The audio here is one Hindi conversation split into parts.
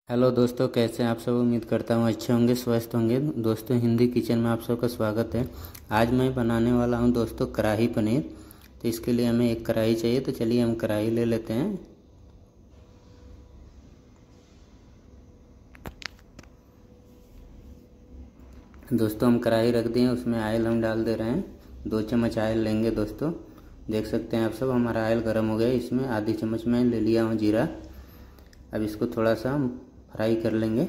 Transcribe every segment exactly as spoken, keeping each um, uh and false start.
हेलो दोस्तों, कैसे हैं आप सब। उम्मीद करता हूँ अच्छे होंगे, स्वस्थ होंगे। दोस्तों, हिंदी किचन में आप सबका स्वागत है। आज मैं बनाने वाला हूँ दोस्तों कढ़ाई पनीर। तो इसके लिए हमें एक कढ़ाई चाहिए, तो चलिए हम कढ़ाई ले लेते हैं। दोस्तों, हम कढ़ाई रख दिए, उसमें ऑयल हम डाल दे रहे हैं। दो चम्मच ऑयल लेंगे दोस्तों। देख सकते हैं आप सब, हमारा ऑयल गर्म हो गया। इसमें आधी चम्मच में ले लिया हूँ जीरा। अब इसको थोड़ा सा हम फ्राई कर लेंगे।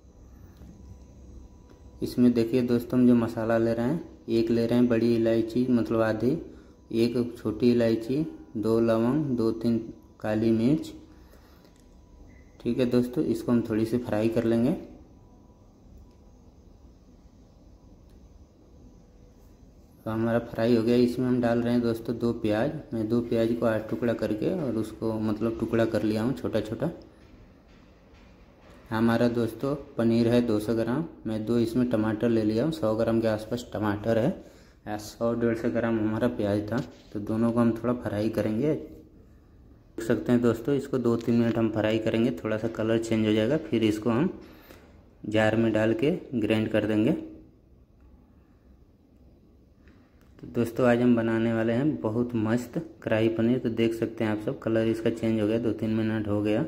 इसमें देखिए दोस्तों, हम जो मसाला ले रहे हैं, एक ले रहे हैं बड़ी इलायची मतलब आधी, एक छोटी इलायची, दो लौंग, दो तीन काली मिर्च। ठीक है दोस्तों, इसको हम थोड़ी सी फ्राई कर लेंगे। तो हमारा फ्राई हो गया। इसमें हम डाल रहे हैं दोस्तों दो प्याज। मैं दो प्याज को आठ टुकड़ा करके और उसको मतलब टुकड़ा कर लिया हूँ छोटा छोटा। हमारा दोस्तों पनीर है दो सौ ग्राम। मैं दो इसमें टमाटर ले लिया हूँ, सौ ग्राम के आसपास टमाटर है। या सौ डेढ़ सौ ग्राम हमारा प्याज था। तो दोनों को हम थोड़ा फ्राई करेंगे। देख सकते हैं दोस्तों, इसको दो तीन मिनट हम फ्राई करेंगे। थोड़ा सा कलर चेंज हो जाएगा, फिर इसको हम जार में डाल के ग्राइंड कर देंगे। तो दोस्तों, आज हम बनाने वाले हैं बहुत मस्त कढ़ाई पनीर। तो देख सकते हैं आप सब, कलर इसका चेंज हो गया, दो तीन मिनट हो गया।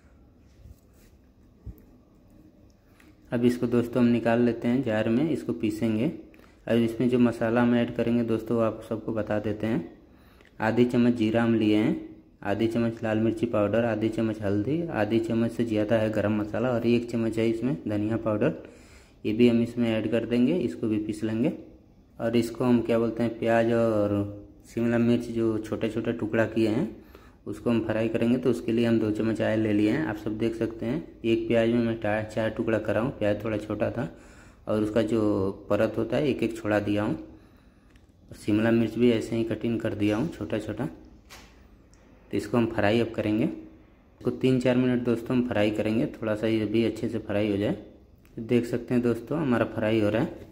अब इसको दोस्तों हम निकाल लेते हैं जार में, इसको पीसेंगे। अब इसमें जो मसाला हम ऐड करेंगे दोस्तों, आप सबको बता देते हैं। आधी चम्मच जीरा हम लिए हैं, आधी चम्मच लाल मिर्ची पाउडर, आधी चम्मच हल्दी, आधी चम्मच से ज़्यादा है गरम मसाला, और एक चम्मच है इसमें धनिया पाउडर। ये भी हम इसमें ऐड कर देंगे, इसको भी पीस लेंगे। और इसको हम क्या बोलते हैं, प्याज और शिमला मिर्च जो छोटे छोटे टुकड़ा किए हैं उसको हम फ्राई करेंगे। तो उसके लिए हम दो चम्मच ऑयल ले लिए हैं। आप सब देख सकते हैं, एक प्याज में मैं चार टुकड़ा करा हूँ। प्याज थोड़ा छोटा था और उसका जो परत होता है एक एक छोड़ा दिया हूँ। शिमला मिर्च भी ऐसे ही कटिंग कर दिया हूँ छोटा छोटा। तो इसको हम फ्राई अब करेंगे। इसको तीन चार मिनट दोस्तों हम फ्राई करेंगे, थोड़ा सा ये भी अच्छे से फ्राई हो जाए। देख सकते हैं दोस्तों, हमारा फ्राई हो रहा है।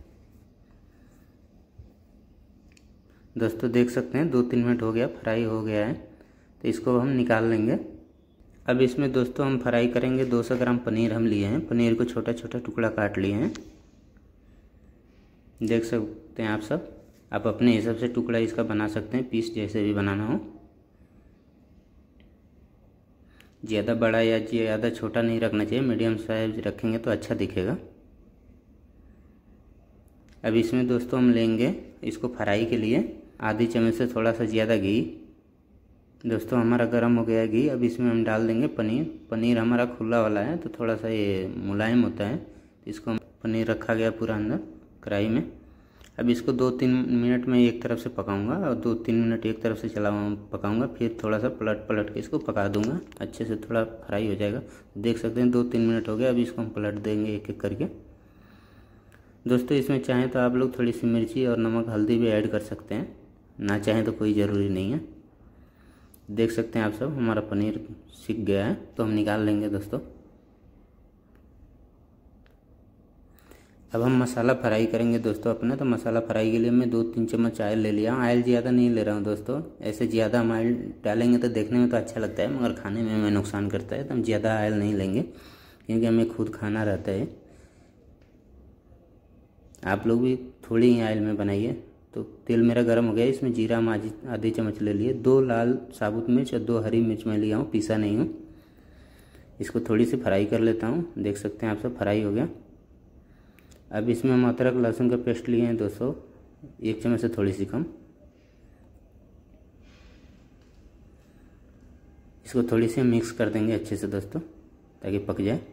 दोस्तों देख सकते हैं, दो तीन मिनट हो गया, फ्राई हो गया है। तो इसको हम निकाल लेंगे। अब इसमें दोस्तों हम फ्राई करेंगे। दो सौ ग्राम पनीर हम लिए हैं, पनीर को छोटा छोटा टुकड़ा काट लिए हैं। देख सकते हैं आप सब, आप अपने हिसाब से टुकड़ा इसका बना सकते हैं, पीस जैसे भी बनाना हो। ज़्यादा बड़ा या ज़्यादा छोटा नहीं रखना चाहिए, मीडियम साइज रखेंगे तो अच्छा दिखेगा। अब इसमें दोस्तों हम लेंगे इसको फ्राई के लिए आधी चम्मच से थोड़ा सा ज़्यादा घी। दोस्तों हमारा गर्म हो गया घी। अब इसमें हम डाल देंगे पनीर। पनीर हमारा खुला वाला है तो थोड़ा सा ये मुलायम होता है। तो इसको हम पनीर रखा गया पूरा अंदर कढ़ाई में। अब इसको दो तीन मिनट में एक तरफ से पकाऊंगा और दो तीन मिनट एक तरफ से चला पकाऊंगा, फिर थोड़ा सा पलट पलट के इसको पका दूंगा, अच्छे से थोड़ा फ्राई हो जाएगा। देख सकते हैं दो तीन मिनट हो गया। अब इसको हम पलट देंगे एक एक करके। दोस्तों इसमें चाहें तो आप लोग थोड़ी सी मिर्ची और नमक हल्दी भी ऐड कर सकते हैं, ना चाहें तो कोई ज़रूरी नहीं है। देख सकते हैं आप सब, हमारा पनीर सीख गया है तो हम निकाल लेंगे दोस्तों। अब हम मसाला फ्राई करेंगे दोस्तों अपना। तो मसाला फ्राई के लिए मैं दो तीन चम्मच ऑयल ले लिया हूँ। ऑयल ज़्यादा नहीं ले रहा हूँ दोस्तों, ऐसे ज़्यादा हम ऑयल डालेंगे तो देखने में तो अच्छा लगता है मगर खाने में हमें नुकसान करता है। तो हम ज़्यादा ऑयल नहीं लेंगे क्योंकि हमें खुद खाना रहता है। आप लोग भी थोड़ी ही ऑयल में बनाइए। तो तेल मेरा गर्म हो गया, इसमें जीरा हम आधी आधी चम्मच ले लिए, दो लाल साबुत मिर्च और दो हरी मिर्च मैं लिया हूँ, पीसा नहीं हूँ। इसको थोड़ी सी फ्राई कर लेता हूँ। देख सकते हैं आप सब, फ्राई हो गया। अब इसमें हम अदरक लहसुन का पेस्ट लिए हैं दोस्तों, एक चम्मच से थोड़ी सी कम। इसको थोड़ी सी मिक्स कर देंगे अच्छे से दोस्तों ताकि पक जाए।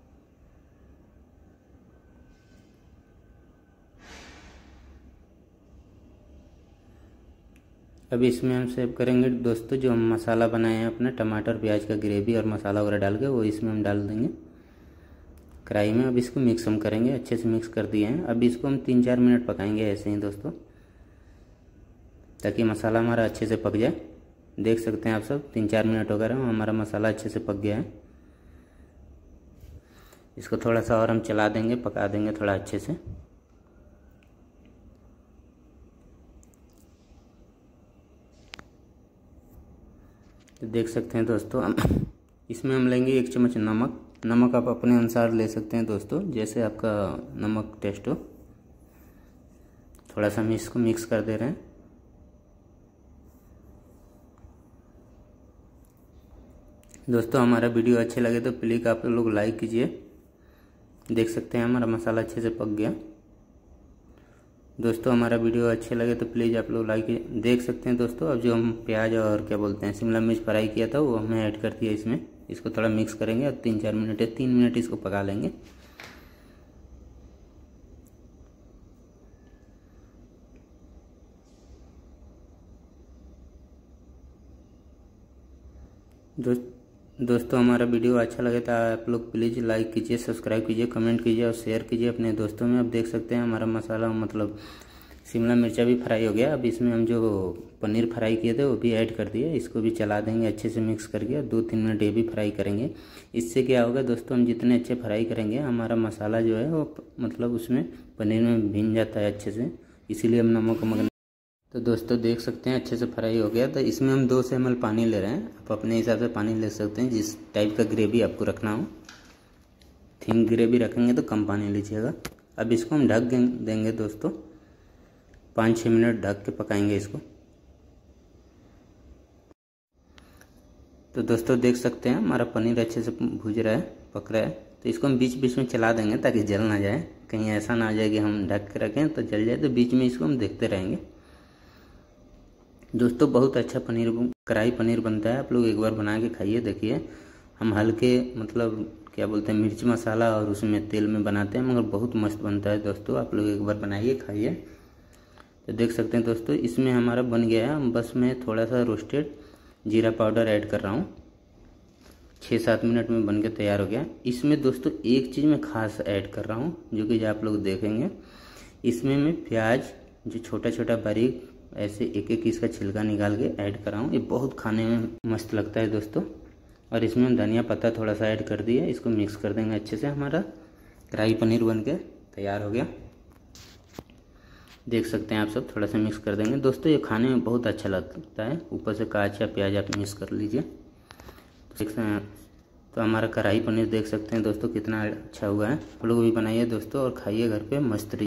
अब इसमें हम सेव करेंगे दोस्तों जो हम मसाला बनाए हैं अपना, टमाटर प्याज का ग्रेवी और मसाला वगैरह डाल के, वो इसमें हम डाल देंगे कढ़ाई में। अब इसको मिक्स हम करेंगे, अच्छे से मिक्स कर दिए हैं। अब इसको हम तीन चार मिनट पकाएंगे ऐसे ही दोस्तों, ताकि मसाला हमारा अच्छे से पक जाए। देख सकते हैं आप सब, तीन चार मिनट हो गए हैं, हमारा मसाला अच्छे से पक गया है। इसको थोड़ा सा और हम चला देंगे, पका देंगे थोड़ा अच्छे से। तो देख सकते हैं दोस्तों, इसमें हम लेंगे एक चम्मच नमक, नमक आप अपने अनुसार ले सकते हैं दोस्तों, जैसे आपका नमक टेस्ट हो। थोड़ा सा हम इसको मिक्स कर दे रहे हैं। दोस्तों हमारा वीडियो अच्छे लगे तो प्लीज़ आप लोग लाइक कीजिए। देख सकते हैं हमारा मसाला अच्छे से पक गया। दोस्तों हमारा वीडियो अच्छे लगे तो प्लीज़ आप लोग लाइक कीजिए। देख सकते हैं दोस्तों, अब जो हम प्याज और क्या बोलते हैं शिमला मिर्च फ्राई किया था वो हमें ऐड कर दिया इसमें। इसको थोड़ा मिक्स करेंगे और तीन चार मिनट या तीन मिनट इसको पका लेंगे। दोस्त दोस्तों हमारा वीडियो अच्छा लगे तो आप लोग प्लीज़ लाइक कीजिए, सब्सक्राइब कीजिए, कमेंट कीजिए और शेयर कीजिए अपने दोस्तों में। अब देख सकते हैं हमारा मसाला मतलब शिमला मिर्चा भी फ्राई हो गया। अब इसमें हम जो पनीर फ्राई किए थे वो भी ऐड कर दिए। इसको भी चला देंगे अच्छे से मिक्स करके, दो तीन मिनट ये भी फ्राई करेंगे। इससे क्या होगा दोस्तों, हम जितने अच्छे फ्राई करेंगे हमारा मसाला जो है वो मतलब उसमें पनीर में भीन जाता है अच्छे से, इसीलिए हम नमक वमक। तो दोस्तों देख सकते हैं अच्छे से फ्राई हो गया। तो इसमें हम दो सौ एम एल पानी ले रहे हैं। आप अपने हिसाब से पानी ले सकते हैं, जिस टाइप का ग्रेवी आपको रखना हो। थिक ग्रेवी रखेंगे तो कम पानी लीजिएगा। अब इसको हम ढक देंगे दोस्तों, पाँच छः मिनट ढक के पकाएंगे इसको। तो दोस्तों देख सकते हैं हमारा पनीर अच्छे से भूज रहा है, पक रहा है। तो इसको हम बीच बीच में चला देंगे ताकि जल ना जाए। कहीं ऐसा ना आ जाए कि हम ढक के रखें तो जल जाए, तो बीच में इसको हम देखते रहेंगे। दोस्तों बहुत अच्छा पनीर कढ़ाई पनीर बनता है, आप लोग एक बार बना के खाइए। देखिए हम हल्के मतलब क्या बोलते हैं मिर्च मसाला और उसमें तेल में बनाते हैं, मगर बहुत मस्त बनता है दोस्तों। आप लोग एक बार बनाइए, खाइए। तो देख सकते हैं दोस्तों इसमें हमारा बन गया है। बस मैं थोड़ा सा रोस्टेड जीरा पाउडर ऐड कर रहा हूँ। छः सात मिनट में बन के तैयार हो गया। इसमें दोस्तों एक चीज़ मैं खास ऐड कर रहा हूँ, जो कि आप लोग देखेंगे। इसमें मैं प्याज जो छोटा छोटा बारीक ऐसे एक एक इसका छिलका निकाल के ऐड कर रहा हूँ। ये बहुत खाने में मस्त लगता है दोस्तों। और इसमें हम धनिया पत्ता थोड़ा सा ऐड कर दिए। इसको मिक्स कर देंगे अच्छे से। हमारा कढ़ाई पनीर बन के तैयार हो गया। देख सकते हैं आप सब, थोड़ा सा मिक्स कर देंगे दोस्तों। ये खाने में बहुत अच्छा लगता है। ऊपर से काचा प्याज आप मिक्स कर लीजिए। देख सकते हैं तो हमारा कढ़ाई पनीर देख सकते हैं दोस्तों कितना अच्छा हुआ है। आप लोग भी बनाइए दोस्तों और खाइए घर पे, मस्त।